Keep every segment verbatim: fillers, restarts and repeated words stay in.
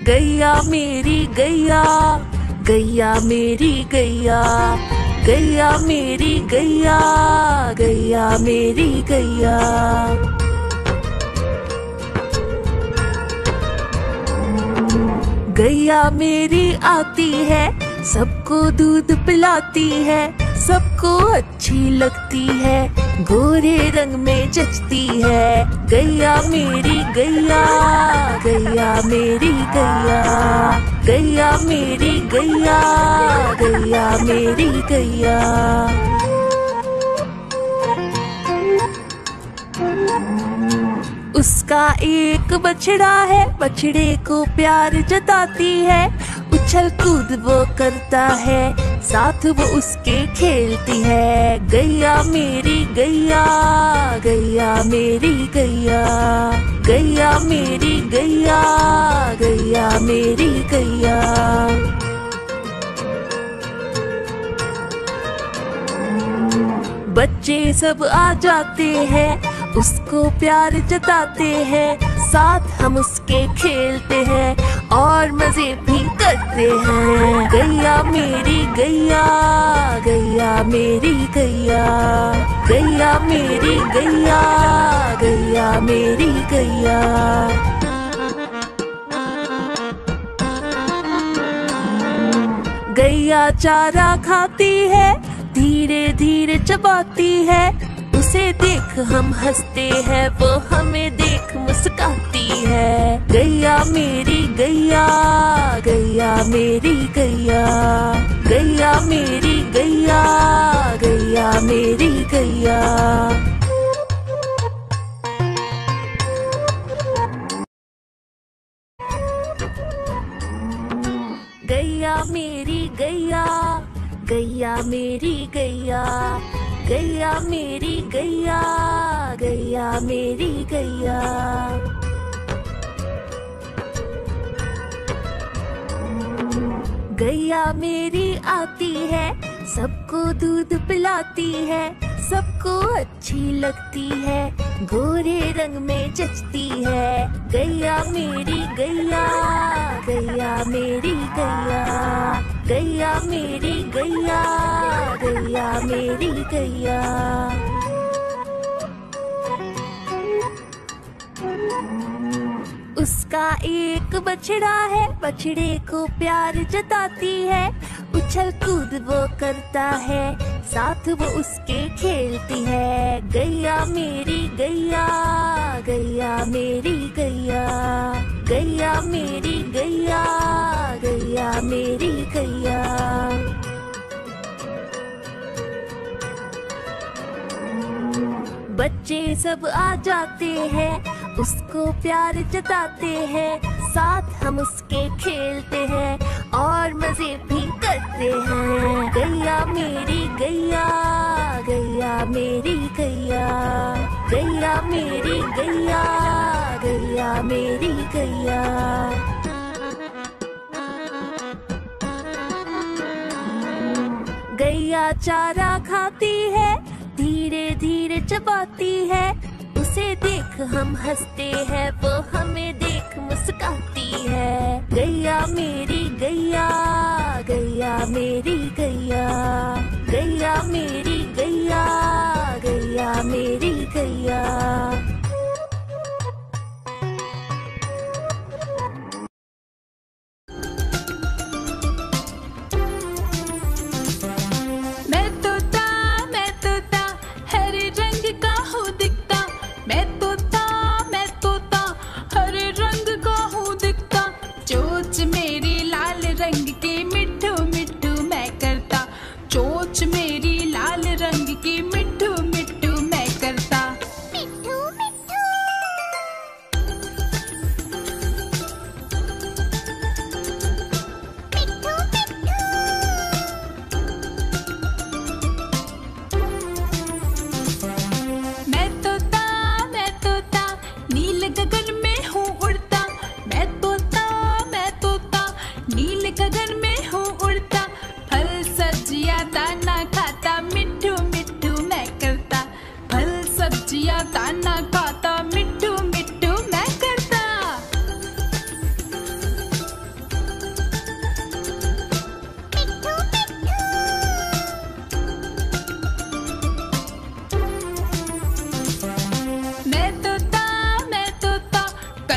गैया मेरी गैया, गैया मेरी गैया, गैया मेरी गैया, गैया मेरी गैया। गैया मेरी आती है, सबको दूध पिलाती है, सबको अच्छी लगती है, गोरे रंग में जचती है। गैया मेरी गैया, गैया मेरी गैया, गैया मेरी गैया, गैया मेरी गैया। उसका एक बछड़ा है, बछड़े को प्यार जताती है, उछल कूद वो करता है, साथ वो उसके खेलती है। गैया मेरी गैया, गैया मेरी गैया, गैया मेरी गैया, गैया मेरी गैया। बच्चे सब आ जाते हैं, उसको प्यार जताते हैं, साथ हम उसके खेलते हैं और मजे भी करते हैं। गैया मेरी गैया, गैया मेरी गैया, गैया मेरी गैया, गैया मेरी गैया। गैया चारा खाती है, धीरे धीरे चबाती है, उसे देख हम हंसते हैं, वो हमें देख मुस्काती है। गैया मेरी गैया, गैया मेरी गैया, गैया मेरी गैया, गैया मेरी गैया। गैया मेरी गैया, गैया मेरी गैया, गैया मेरी गैया, गैया मेरी गैया। गैया मेरी आती है, सबको दूध पिलाती है, सबको अच्छी लगती है, गोरे रंग में जचती है। गैया मेरी गैया, गैया मेरी गैया, गैया मेरी गैया, गैया मेरी गैया। उसका एक बछड़ा है, बछड़े को प्यार जताती है, उछल कूद वो करता है, साथ वो उसके खेलती है। गैया मेरी गैया, गैया मेरी गैया, गैया मेरी गैया, गैया मेरी गैया। बच्चे सब आ जाते हैं, उसको प्यार जताते हैं, साथ हम उसके खेलते हैं और मजे भी करते हैं। गैया मेरी गैया, गैया मेरी गैया, गैया मेरी गैया, गैया मेरी गैया। गैया चारा खाती है, धीरे धीरे चबाती है, उसे देख हम हंसते हैं, वो हमें देख मुस्काती है। गैया मेरी गैया, गैया मेरी गैया, गैया मेरी गैया, गैया मेरी गैया। मेरी लाल रंग की मिट्ठू मिट्ठू मैं करता। मिट्ठू मिट्ठू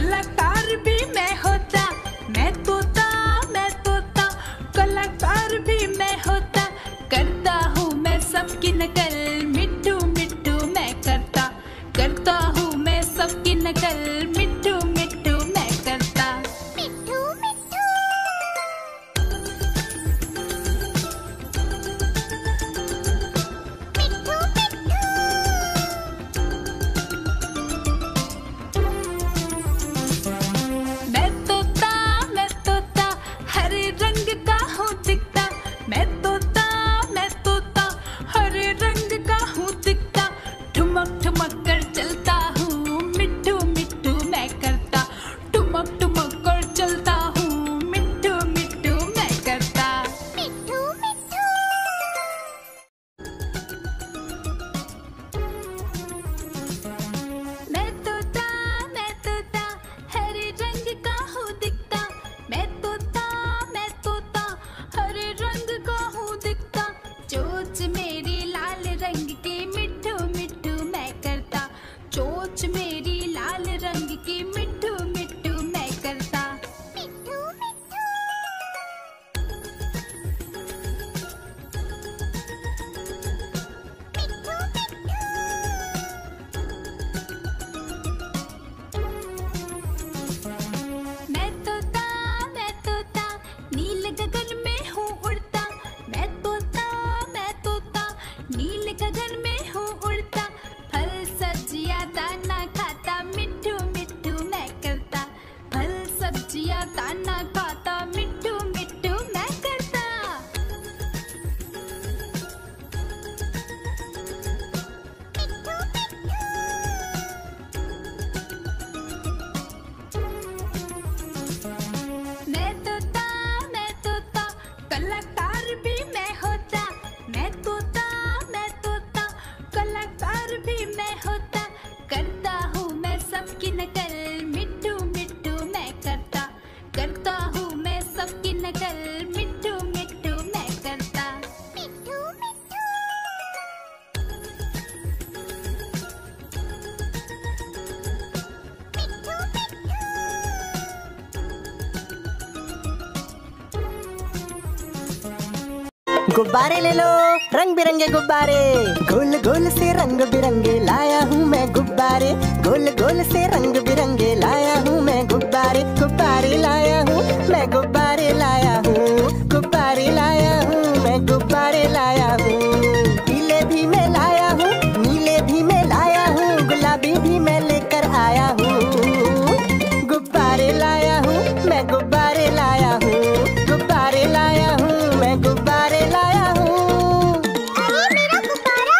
कलाकार भी मैं होता, मैं तोता मैं तोता, कलाकार भी मैं होता, करता हूँ मैं सबकी नकल, मिट्ठू मिट्ठू मैं करता, करता हूँ मैं सबकी नकल, मिट्ठू मिट्ठू मैं करता। मिट्ठू मिट्ठू मिट्ठू मिट्ठू। मैं तोता मैं तोता, हरे रंग का हूँ दिखता, मैं तोता मैं तोता, हरे रंग का हूँ दिखता, ठुमक ठुमक कर चलता हूँ, मिट्ठू मिट्ठू मैं करता, ठुमक ठुमक कर चलता हूँ, मिट्ठू मिट्ठू मैं करता। मिट्ठू मिट्ठू मैं तोता मैं तोता, हरे रंग का हूँ दिखता, मैं तोता मैं तोता, हरे रंग का हूँ दिखता, चोंच मेरी लाल रंग की, मिट्ठू मिट्ठू मैं करता, चोंच मेरी लाल रंग की, मिट्ठू मिट्ठू मैं करता। मिट्ठू मिट्ठू मिट्ठू मिट्ठू। मैं तोता मैं तोता, नील गगन में हूँ उड़ता, मैं तोता मैं तोता, नील गगन में हूँ उड़ता, फल सब्जियाँ दाना खाता, मिट्ठू मिट्ठू मैं करता, फल सब्जियाँ दाना खाता, मिट्ठू मिट्ठू मैं करता। मैं तोता मैं तोता, कलाकार भी मैं होता, मैं तोता मैं तोता, कलाकार भी मैं होता, करता हूँ मैं सबकी नकल, मिट्ठू मिट्ठू मैं करता, करता हूँ मैं सबकी नकल, मिट्ठू मिट्ठू मैं करता। मिट्ठू मिट्ठू मिट्ठू मिट्ठू। गुब्बारे ले लो, रंग बिरंगे गुब्बारे, गोल गोल से रंग बिरंगे लाया हूँ मैं गुब्बारे, गोल गोल से रंग बिरंगे लाया हूँ मैं गुब्बारे, गुब्बारे लाया हूँ मैं गुब्बारे लाया हूँ, गुब्बारे लाया हूँ मैं गुब्बारे लाया हूँ, पीले भी मैं लाया हूँ, नीले भी मैं लाया हूँ, गुलाबी भी मैं लेकर आया हूँ, गुब्बारे लाया हूँ मैं गुब्बारे लाया हूँ, गुब्बारे लाया हूँ मैं गुब्बारे लाया हूँ। अरे मेरा गुब्बारा।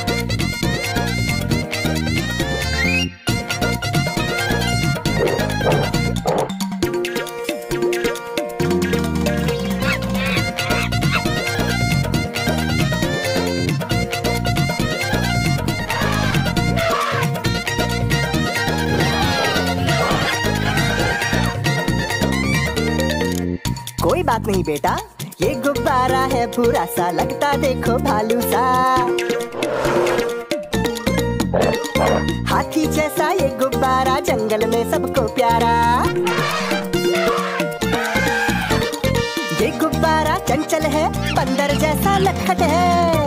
कोई बात नहीं बेटा, ये गुब्बारा है बुरा सा, लगता देखो भालू सा, हाथी जैसा ये गुब्बारा, जंगल में सबको प्यारा, ये गुब्बारा चंचल है, बंदर जैसा लखट है,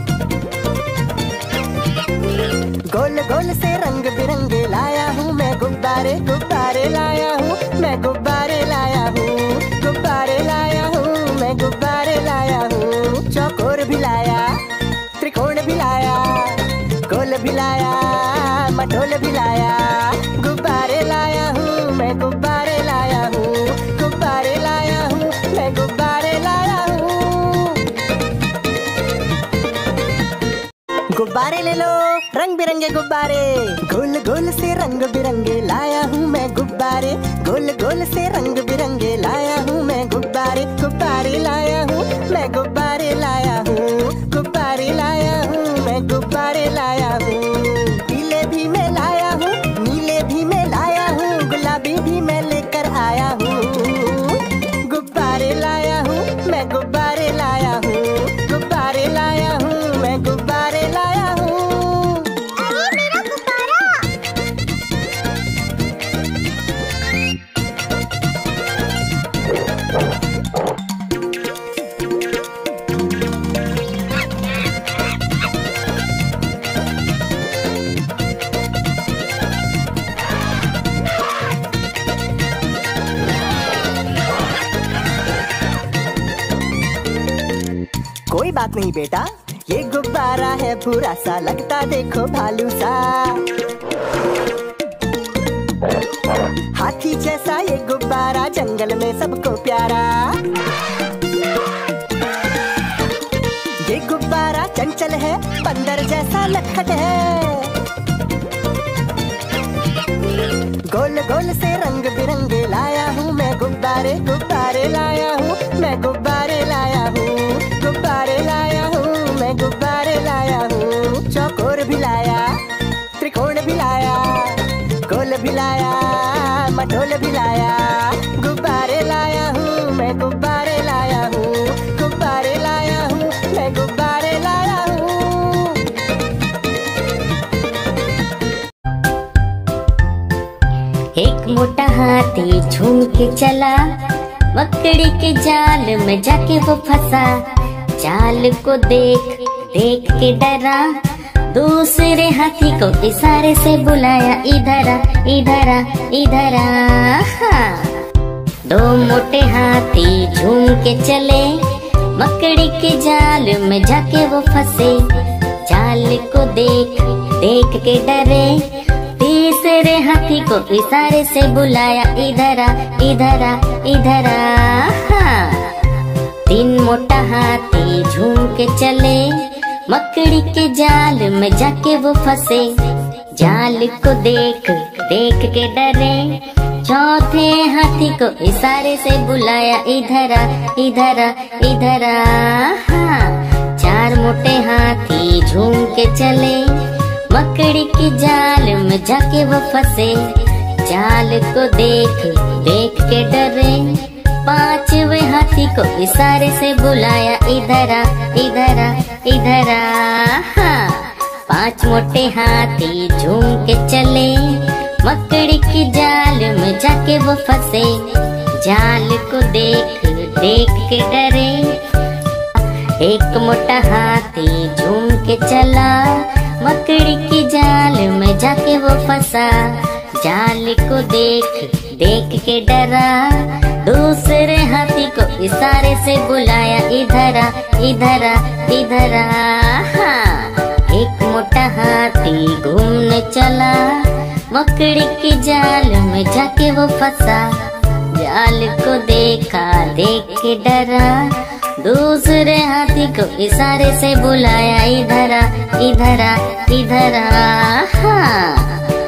गोल गोल से रंग बिरंगे लाया हूँ मैं गुब्बारे, गुब्बारे लाया हूँ मैं गुब्बारे लाया हूँ, गुब्बारे लाया हूँ मैं गुब्बारे लाया हूँ, चौकोर भी लाया, त्रिकोण भी लाया, गोल भी लाया, मटोल भी लाया, गुब्बारे लाया हूँ मैं गुब्बारे लाया हूँ, गुब्बारे लाया हूँ मैं गुब्बारे लाया हूँ। गुब्बारे ले लो, रंग बिरंगे गुब्बारे, गोल गोल से रंग बिरंगे लाया हूँ मैं गुब्बारे, गोल गोल से रंग बिरंगे लाया हूँ मैं गुब्बारे, गुब्बारे लाया हूँ मैं गुब्बारे लाया हूँ, गुब्बारे लाया हूँ मैं गुब्बारे लाया हूँ, पीले भी मैं लाया हूँ, नीले भी मैं लाया हूँ, गुलाबी भी मैं लेकर आया हूँ, गुब्बारे लाया हूँ मैं गुब्बारे लाया हूँ, गुब्बारे लाया हूँ मैं गुब्बारे लाया हूँ। अरे मेरा गुब्बारा। कोई बात नहीं बेटा, ये गुब्बारा है बुरा सा, लगता देखो भालू सा। हाथी जैसा ये गुब्बारा, जंगल में सबको प्यारा। ये गुब्बारा चंचल है, बंदर जैसा नटखट है। गोल गोल से रंग बिरंगे लाया हूँ मैं गुब्बारे, गुब्बारे लाया हूँ मैं, गुब्बारे लाया हूँ, गुब्बारे लाया हूँ मैं, गुब्बारे लाया हूँ। चौकोर भी लाया, त्रिकोण भी लाया, गोल भी लाया, मटोल भी लाया। गुब्बारे लाया हूँ मैं, गुब्बारे लाया हूँ, गुब्बारे लाया हूँ मैं, गुब्बारे लाया हूँ। एक मोटा हाथी झूम के चला, मकड़ी के जाल में जाके वो फंसा। जाल को देख देख के डरा, दूसरे हाथी को इशारे से बुलाया, इधर आ, इधर आ, इधर आ। दो मोटे हाथी झूम के चले, मकड़ी के जाल में जाके वो फंसे। जाल को देख देख के डरे, तीसरे हाथी को इशारे से बुलाया, इधर आ, इधर आ, इधर आ। तीन मोटा हाथी झूम के चले, मकड़ी के जाल में जाके वो फंसे। जाल को देख देख के डरे, चौथे हाथी को इशारे से बुलाया, इधर आ, इधर आ, इधर आ। चार मोटे हाथी झूम के चले, मकड़ी की जाल में जाके वो फंसे। जाल को देख देख के डरे, पांचवे हाथी को इशारे से बुलाया, इधर आ, इधर आ, इधर आ। पांच मोटे हाथी झूम के चले, मकड़ी की जाल में जाके वो फंसे। जाल को देख देख के डरे, एक मोटा हाथी झूम के चला, मकड़ी की जाल में जाके वो फंसा। जाल को देख देख के डरा, दूसरे हाथी को इशारे से बुलाया, इधर आ, इधर आ, इधर आ। एक मोटा हाथी घूमने चला, मकड़ी की जाल में जाके वो फंसा। जाल को देखा देख के डरा, दूसरे हाथी को इशारे से बुलाया, इधर आ, इधर आ, इधर आ।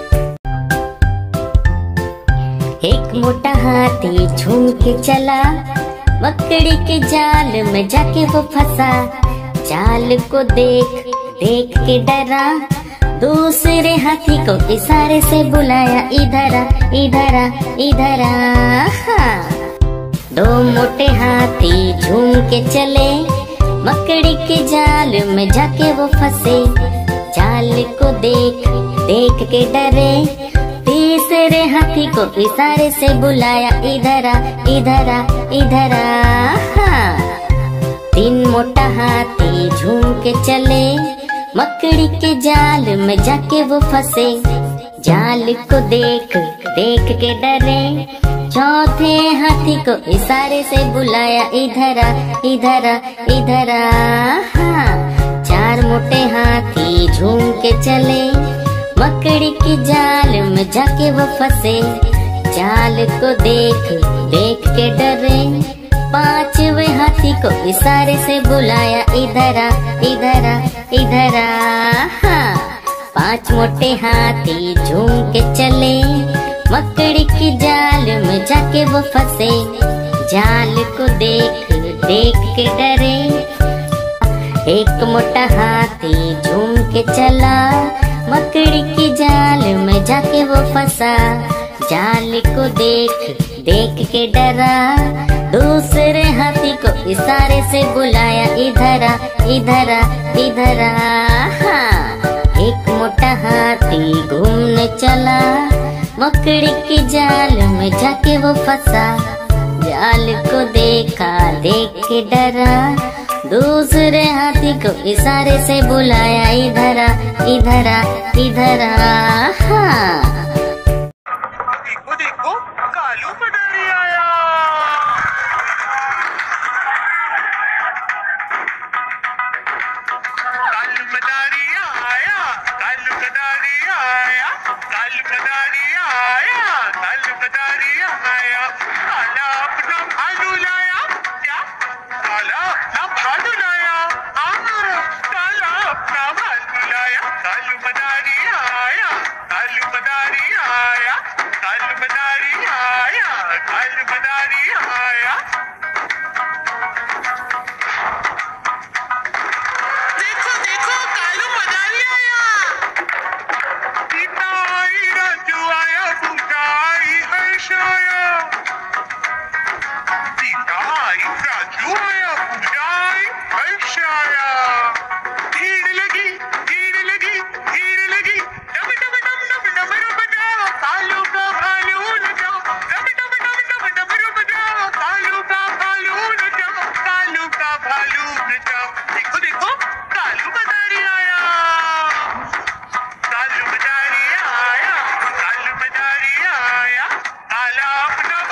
एक मोटा हाथी झूम के चला, मकड़ी के जाल में जाके वो फंसा। जाल को देख देख के डरा, दूसरे हाथी को इशारे से बुलाया, इधर आ, इधर आ, इधर आ। दो मोटे हाथी झूम के चले, मकड़ी के जाल में जाके वो फंसे। जाल को देख देख के डरे, तीसरे हाथी को इशारे से बुलाया, इधर आ, इधर आ, इधर आ। तीन मोटा हाथी झूम के चले, मकड़ी के जाल में जाके वो फंसे। जाल को देख देख के डरे, चौथे हाथी को इशारे से बुलाया, इधर आ, इधर आ, इधर आ। चार मोटे हाथी झूम के चले, मकड़ी की जाल में जाके वो फंसे। जाल को देख देख के डरे, पांचवे हाथी को इशारे से बुलाया, इधर आ, इधर आ, इधर आ। पांच मोटे हाथी झूम के चले, मकड़ी की जाल में जाके वो फंसे। जाल को देख देख के डरे, एक मोटा हाथी झूम के चला, मकड़ी की जाल में जाके वो फंसा। जाल को देख देख के डरा, दूसरे हाथी को इशारे से बुलाया, इधर आ, इधर आ, इधर आ। एक मोटा हाथी घूमने चला, मकड़ी की जाल में जाके वो फंसा। जाल को देखा देख के डरा, दूसरे हाथी को इशारे से बुलाया, इधर आ, इधर आ, इधर आ। देखो देखो कालू पधारी आया। कालू मदारी आया, काला अपना भालू लाया, क्या काला अपना भालू लाया, हाँ काला अपना भालू लाया, कालू मदारी आया, कालू मदारी आया, कालू मदारी आया, कालू मदारी आया। देखो देखो कालू मदारी आया, सीता आई, राजू आया, पूजा आई, हर्ष आया, सीता आई, राजू आया, पूजा आई, हर्ष आया। भीड़ लगी, भीड़ लगी, भीड़ लगी, डम डम डम डम डमरू बजाओ, कालू का भालू नचाओ, डम डम डम डम डमरू बजाओ, कालू का भालू नचाओ, कालू का भालू नचाओ। देखो देखो कालू मदारी आया, कालू मदारी आया, कालू मदारी आया, काला अपना